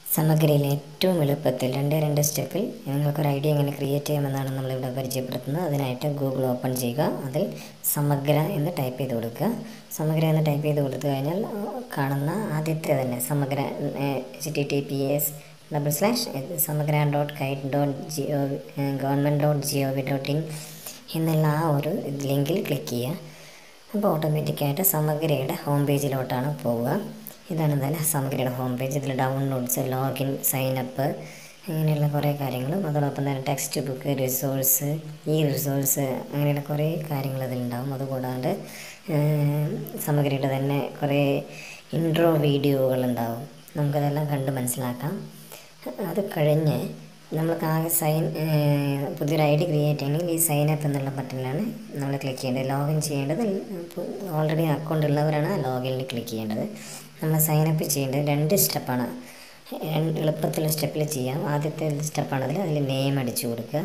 സമഗ്രയിൽ ഏറ്റവും എളുപ്പത്തിൽ രണ്ട് സ്റ്റെപ്പിൽ നിങ്ങൾക്കൊരു ഐഡിയ എങ്ങനെ ക്രിയേറ്റ് ചെയ്യാമെന്നാണ് നമ്മളിവിടെ പരിചയപ്പെടുത്തുന്നത്. അതിനായിട്ട് ഗൂഗിൾ ഓപ്പൺ ചെയ്യുക. അതിൽ സമഗ്ര എന്ന് ടൈപ്പ് ചെയ്ത് കൊടുക്കുക. സമഗ്ര എന്ന് ടൈപ്പ് ചെയ്ത് കൊടുത്തു കഴിഞ്ഞാൽ കാണുന്ന ആദ്യത്തെ തന്നെ സമഗ്ര https://samagran.kite.gov.government.gov.in എന്നുള്ള ആ ഒരു ലിങ്കിൽ ക്ലിക്ക് ചെയ്യുക. അപ്പോൾ ഓട്ടോമാറ്റിക്കായിട്ട് സമഗ്രയുടെ ഹോം പേജിലോട്ടാണ് പോവുക. ഇതാണ് തന്നെ സമഗ്രയുടെ ഹോം പേജ്. ഇതിൽ ഡൗൺലോഡ്സ്, ലോഗിൻ, സൈനപ്പ് അങ്ങനെയുള്ള കുറേ കാര്യങ്ങളും അതോടൊപ്പം തന്നെ ടെക്സ്റ്റ് ബുക്ക്, റിസോഴ്സ്, റിസോഴ്സ് അങ്ങനെയുള്ള കുറേ കാര്യങ്ങൾ ഇതിലുണ്ടാവും. അതുകൂടാണ്ട് സമഗ്രയുടെ തന്നെ കുറേ ഇൻട്രോ വീഡിയോകളുണ്ടാവും. നമുക്കതെല്ലാം കണ്ട് മനസ്സിലാക്കാം. അത് കഴിഞ്ഞ് നമ്മൾക്ക് ആകെ പുതിയൊരു ഐ ഡി ക്രിയേറ്റ് ചെയ്യണമെങ്കിൽ ഈ സൈനപ്പ് എന്നുള്ള ബട്ടണിലാണ് നമ്മൾ ക്ലിക്ക് ചെയ്യേണ്ടത്. ലോഗിൻ ചെയ്യേണ്ടത് ഓൾറെഡി അക്കൗണ്ട് ഉള്ളവരാണ് ലോഗിനിൽ ക്ലിക്ക് ചെയ്യേണ്ടത്. നമ്മൾ സൈനപ്പ് ചെയ്യേണ്ടത് 2 സ്റ്റെപ്പാണ്. എളുപ്പത്തിലുള്ള സ്റ്റെപ്പിൽ ചെയ്യാം. ആദ്യത്തെ സ്റ്റെപ്പാണ് അതിൽ നെയിം അടിച്ചു കൊടുക്കുക.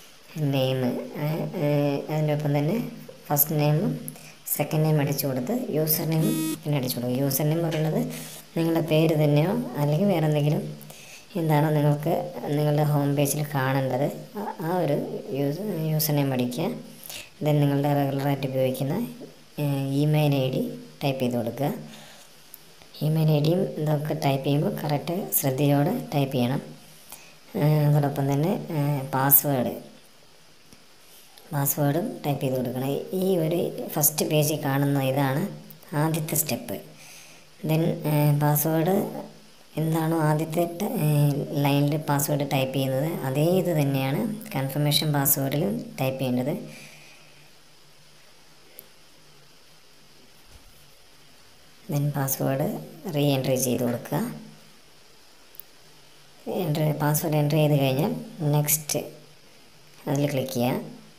അതിനൊപ്പം തന്നെ ഫസ്റ്റ് നെയിമും സെക്കൻഡ് നെയിം അടിച്ചു കൊടുത്ത് യൂസർ നെയിം പിന്നെ അടിച്ചു കൊടുക്കുക. യൂസർ നെയിം പറയുന്നത് നിങ്ങളുടെ പേര് തന്നെയോ അല്ലെങ്കിൽ വേറെ എന്തെങ്കിലും എന്താണോ നിങ്ങൾക്ക് നിങ്ങളുടെ ഹോം പേജിൽ കാണേണ്ടത് ആ ഒരു യൂസർ നെയിം അടിക്കുക. ദെൻ നിങ്ങളുടെ റെഗുലറായിട്ട് ഉപയോഗിക്കുന്ന ഇമെയിൽ ഐ ഡി ടൈപ്പ് ചെയ്ത് കൊടുക്കുക. ഇമെയിൽ ഐ ഡിയും ഇതൊക്കെ ടൈപ്പ് ചെയ്യുമ്പോൾ കറക്റ്റ് ശ്രദ്ധയോടെ ടൈപ്പ് ചെയ്യണം. അതോടൊപ്പം തന്നെ പാസ്വേഡും ടൈപ്പ് ചെയ്ത് കൊടുക്കണം. ഈ ഒരു ഫസ്റ്റ് പേജിൽ കാണുന്ന ഇതാണ് ആദ്യത്തെ സ്റ്റെപ്പ്. ദെൻ പാസ്വേഡ് എന്താണോ ആദ്യത്തെ ലൈനിൽ പാസ്വേഡ് ടൈപ്പ് ചെയ്യുന്നത് അതേ ഇത് തന്നെയാണ് കൺഫർമേഷൻ പാസ്വേഡിൽ ടൈപ്പ് ചെയ്യേണ്ടത്. ദെൻ പാസ്വേഡ് റീ എൻട്രി ചെയ്ത് കൊടുക്കുക. പാസ്വേഡ് എൻട്രി ചെയ്ത് കഴിഞ്ഞാൽ നെക്സ്റ്റ് അതിൽ ക്ലിക്ക് ചെയ്യുക.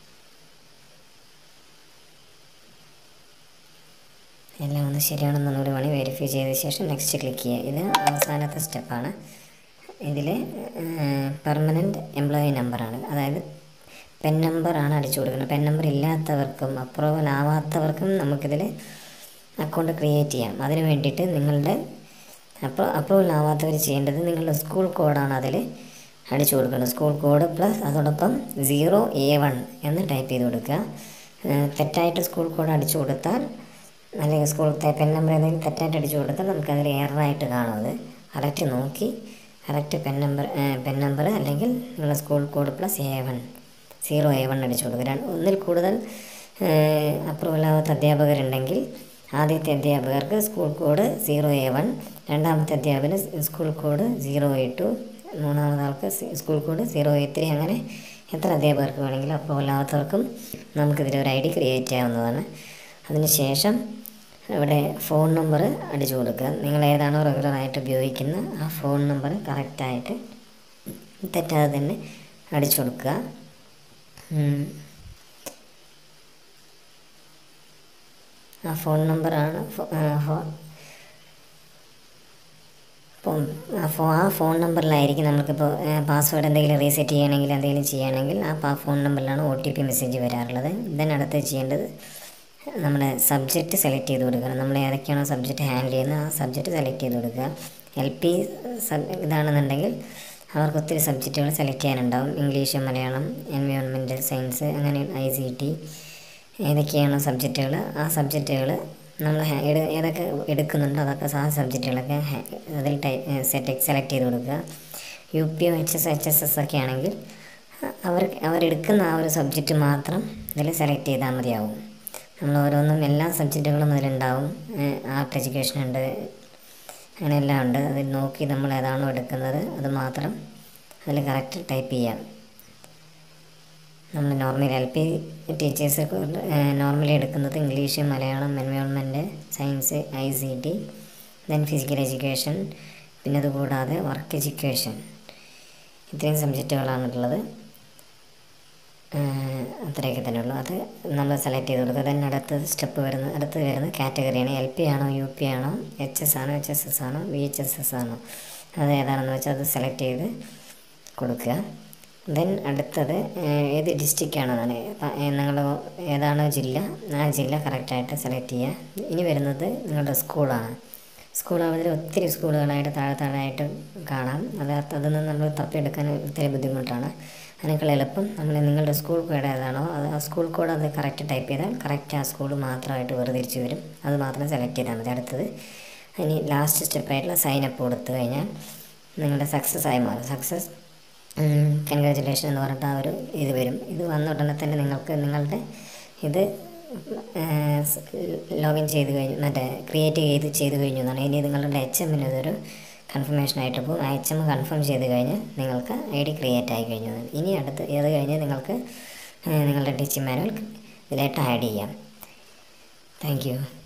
എല്ലാം ഒന്ന് ശരിയാണെന്നൊന്നുകൂടി വേണമെങ്കിൽ വെരിഫൈ ചെയ്ത ശേഷം നെക്സ്റ്റ് ക്ലിക്ക് ചെയ്യുക. ഇത് അവസാനത്തെ സ്റ്റെപ്പാണ്. ഇതിൽ പെർമനൻറ്റ് എംപ്ലോയി നമ്പറാണ്, അതായത് പെൻ നമ്പറാണ് അടിച്ചു കൊടുക്കുന്നത്. പെൻ നമ്പർ ഇല്ലാത്തവർക്കും അപ്രൂവൽ ആവാത്തവർക്കും നമുക്കിതിൽ അക്കൗണ്ട് ക്രിയേറ്റ് ചെയ്യാം. അതിന് വേണ്ടിയിട്ട് നിങ്ങളുടെ അപ്രൂവൽ ആവാത്തവർ ചെയ്യേണ്ടത് നിങ്ങളുടെ സ്കൂൾ കോഡാണ് അതിൽ അടിച്ചു കൊടുക്കുന്നത്. സ്കൂൾ കോഡ് പ്ലസ് അതോടൊപ്പം 0A1 എന്ന് ടൈപ്പ് ചെയ്ത് കൊടുക്കുക. തെറ്റായിട്ട് സ്കൂൾ കോഡ് അടിച്ചു കൊടുത്താൽ അല്ലെങ്കിൽ സ്കൂൾ പെൻ നമ്പർ ഏതെങ്കിലും തെറ്റായിട്ട് അടിച്ചു കൊടുത്താൽ നമുക്കതിൽ എററായിട്ട് കാണും. അത് കറക്റ്റ് നോക്കി കറക്റ്റ് പെൻ നമ്പർ അല്ലെങ്കിൽ നിങ്ങളുടെ സ്കൂൾ കോഡ് പ്ലസ് 0A1 അടിച്ചു കൊടുക്കുക. ഒന്നിൽ കൂടുതൽ അപ്രൂവൽ ആവാത്ത അധ്യാപകരുണ്ടെങ്കിൽ ആദ്യത്തെ അധ്യാപകർക്ക് സ്കൂൾ കോഡ് 0A1, രണ്ടാമത്തെ അധ്യാപകന് സ്കൂൾ കോഡ് 0A2, മൂന്നാമത്തെ ആൾക്ക് സ്കൂൾ കോഡ് 0A3. അങ്ങനെ എത്ര അധ്യാപകർക്ക് വേണമെങ്കിലും അപ്രൂവൽ ആവാത്തവർക്കും നമുക്കിതിലൊരു ഐ ഡി ക്രിയേറ്റ് ചെയ്യാവുന്നതാണ്. അതിനുശേഷം ഇവിടെ ഫോൺ നമ്പർ അടിച്ചു കൊടുക്കുക. നിങ്ങൾ ഏതാണോ റെഗുലറായിട്ട് ഉപയോഗിക്കുന്ന ആ ഫോൺ നമ്പർ കറക്റ്റായിട്ട് തെറ്റാതെ തന്നെ അടിച്ചു കൊടുക്കുക. ആ ഫോൺ നമ്പറാണ് ആ ഫോൺ നമ്പറിലായിരിക്കും നമുക്കിപ്പോൾ പാസ്വേഡ് എന്തെങ്കിലും റീസെറ്റ് ചെയ്യണമെങ്കിൽ എന്തെങ്കിലും ചെയ്യുകയാണെങ്കിൽ ആ ഫോൺ നമ്പറിലാണ് OTP മെസ്സേജ് വരാറുള്ളത്. ഇതിനടുത്ത് ചെയ്യേണ്ടത് നമ്മുടെ സബ്ജക്റ്റ് സെലക്ട് ചെയ്ത് കൊടുക്കണം. നമ്മൾ ഏതൊക്കെയാണോ സബ്ജക്റ്റ് ഹാൻഡിൽ ചെയ്യുന്നത് ആ സബ്ജക്റ്റ് സെലക്ട് ചെയ്ത് കൊടുക്കുക. LP ഇതാണെന്നുണ്ടെങ്കിൽ അവർക്ക് ഒത്തിരി സബ്ജക്റ്റുകൾ സെലക്ട് ചെയ്യാനുണ്ടാവും. ഇംഗ്ലീഷ്, മലയാളം, എൻവയോൺമെൻറ്റ് സയൻസ്, അങ്ങനെ ICT ഏതൊക്കെയാണോ സബ്ജക്റ്റുകൾ ആ സബ്ജക്റ്റുകൾ നമ്മൾ ഏതൊക്കെ എടുക്കുന്നുണ്ടോ അതൊക്കെ ആ സബ്ജക്റ്റുകളൊക്കെ അതിൽ സെലക്ട് ചെയ്ത് കൊടുക്കുക. UP, HS, HSS ഒക്കെ ആണെങ്കിൽ അവരെടുക്കുന്ന ആ ഒരു സബ്ജക്റ്റ് മാത്രം ഇതിൽ സെലക്ട് ചെയ്താൽ മതിയാവും. നമ്മൾ ഓരോന്നും എല്ലാ സബ്ജക്റ്റുകളും അതിലുണ്ടാവും. ആർട്ട് എഡ്യൂക്കേഷൻ ഉണ്ട്, അങ്ങനെ എല്ലാം ഉണ്ട്. അതിൽ നോക്കി നമ്മൾ ഏതാണോ എടുക്കുന്നത് അത് മാത്രം അതിൽ കറക്റ്റ് ടൈപ്പ് ചെയ്യാം. നമ്മൾ നോർമലി LP ടീച്ചേഴ്സ് നോർമലി എടുക്കുന്നത് English, Malayalam, environment science, ICT, then physical education, പിന്നെ അതുകൂടാതെ വർക്ക് എഡ്യൂക്കേഷൻ, ഇത്രയും സബ്ജക്റ്റുകളാണുള്ളത്. അത്രയൊക്കെ തന്നെ ഉള്ളൂ. അത് നമ്മൾ സെലക്ട് ചെയ്ത് കൊടുക്കുക. ദെൻ അടുത്ത വരുന്ന കാറ്റഗറിയാണ് LP ആണോ, UP ആണോ, HS ആണോ, HSS ആണോ, VHSS ആണോ, അത് ഏതാണെന്ന് വെച്ചാൽ അത് സെലക്ട് ചെയ്ത് കൊടുക്കുക. ദെൻ അടുത്തത് ഏത് ഡിസ്ട്രിക്റ്റാണെന്നാണ് നിങ്ങൾ ഏതാണോ ജില്ല ആ ജില്ല കറക്റ്റായിട്ട് സെലക്ട് ചെയ്യുക. ഇനി വരുന്നത് നിങ്ങളുടെ സ്കൂളാണ്. സ്കൂളാവതിൽ ഒത്തിരി സ്കൂളുകളായിട്ട് താഴെ കാണാം. അതിൽ നിന്ന് നമ്മൾ തപ്പിയെടുക്കാൻ ഒത്തിരി ബുദ്ധിമുട്ടാണ്. അതിനേക്കാൾ എളുപ്പം നിങ്ങളുടെ സ്കൂൾ കോഡ് ഏതാണോ ആ സ്കൂൾ കോഡ് അത് കറക്റ്റ് ടൈപ്പ് ചെയ്താൽ കറക്റ്റ് ആ സ്കൂൾ മാത്രമായിട്ട് വേർതിരിച്ച് വരും. അത് മാത്രം സെലക്ട് ചെയ്താൽ മതി. അടുത്തത് ഇനി ലാസ്റ്റ് സ്റ്റെപ്പായിട്ടുള്ള സൈനപ്പ് കൊടുത്തു കഴിഞ്ഞാൽ നിങ്ങളുടെ സക്സസ് ആയി മാറും. സക്സസ് കൺഗ്രാജുലേഷൻ എന്ന് പറഞ്ഞിട്ട് ആ ഒരു ഇത് വരും. ഇത് വന്ന ഉടനെ തന്നെ നിങ്ങൾക്ക് നിങ്ങളുടെ ഇത് ലോഗിൻ ചെയ്ത് കഴിഞ്ഞു, ക്രിയേറ്റ് ചെയ്ത് കഴിഞ്ഞു എന്നാണ്. ഇനി നിങ്ങളുടെ HMന് ഇതൊരു കൺഫർമേഷനായിട്ട് പോകും. ആ HM കൺഫേം ചെയ്ത് കഴിഞ്ഞ് നിങ്ങൾക്ക് ID ക്രിയേറ്റ് ആയി കഴിഞ്ഞു. ഇനി അടുത്ത് ഇത് കഴിഞ്ഞ് നിങ്ങൾക്ക് നിങ്ങളുടെ ടീച്ചിങ് മാനുവൽ ഇതിലായിട്ട് ആഡ് ചെയ്യാം. Thank U.